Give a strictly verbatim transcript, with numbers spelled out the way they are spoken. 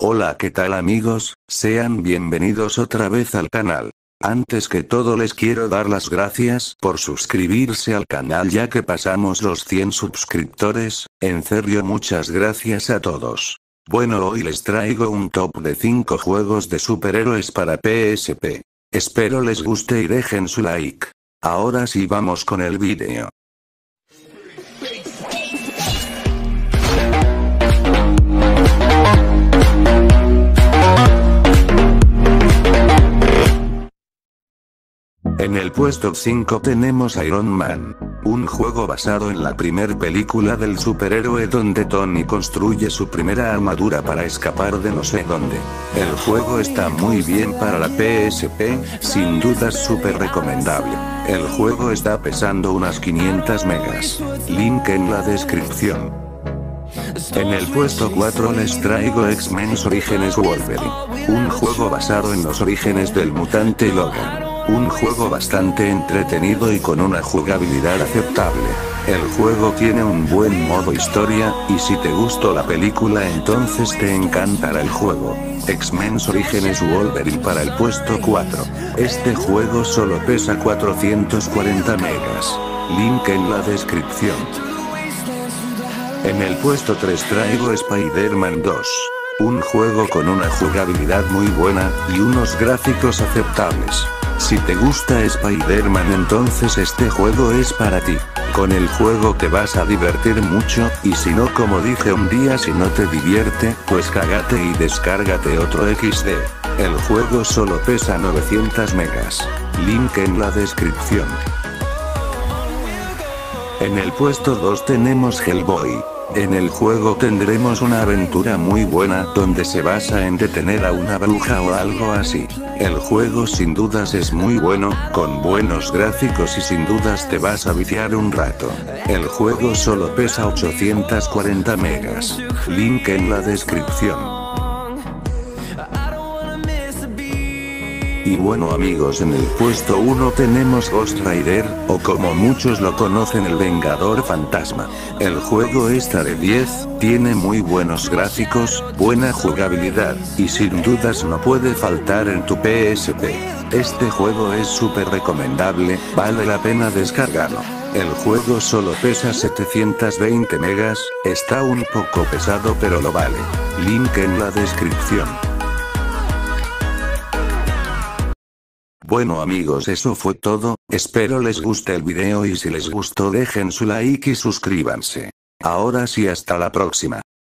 Hola, ¿qué tal amigos? Sean bienvenidos otra vez al canal. Antes que todo les quiero dar las gracias por suscribirse al canal ya que pasamos los cien suscriptores, en serio muchas gracias a todos. Bueno, hoy les traigo un top de cinco juegos de superhéroes para P S P. Espero les guste y dejen su like. Ahora sí vamos con el video. En el puesto cinco tenemos Iron Man, un juego basado en la primer película del superhéroe donde Tony construye su primera armadura para escapar de no sé dónde. El juego está muy bien para la P S P, sin dudas súper recomendable. El juego está pesando unas quinientas megas. Link en la descripción. En el puesto cuatro les traigo X-Men Orígenes Wolverine, un juego basado en los orígenes del mutante Logan. Un juego bastante entretenido y con una jugabilidad aceptable. El juego tiene un buen modo historia, y si te gustó la película entonces te encantará el juego. X-Men Orígenes Wolverine para el puesto cuatro. Este juego solo pesa cuatrocientos cuarenta megas. Link en la descripción. En el puesto tres traigo Spider-Man dos. Un juego con una jugabilidad muy buena, y unos gráficos aceptables. Si te gusta Spider-Man entonces este juego es para ti. Con el juego te vas a divertir mucho, y si no, como dije un día, si no te divierte, pues cágate y descárgate otro equis de. El juego solo pesa novecientas megas. Link en la descripción. En el puesto dos tenemos Hellboy. En el juego tendremos una aventura muy buena donde se basa en detener a una bruja o algo así. El juego sin dudas es muy bueno, con buenos gráficos y sin dudas te vas a viciar un rato. El juego solo pesa ochocientas cuarenta megas. Link en la descripción. Y bueno amigos, en el puesto uno tenemos Ghost Rider, o como muchos lo conocen, el Vengador Fantasma. El juego está de diez, tiene muy buenos gráficos, buena jugabilidad, y sin dudas no puede faltar en tu P S P. Este juego es súper recomendable, vale la pena descargarlo. El juego solo pesa setecientas veinte megas, está un poco pesado pero lo vale. Link en la descripción. Bueno amigos, eso fue todo, espero les guste el video y si les gustó dejen su like y suscríbanse. Ahora sí, hasta la próxima.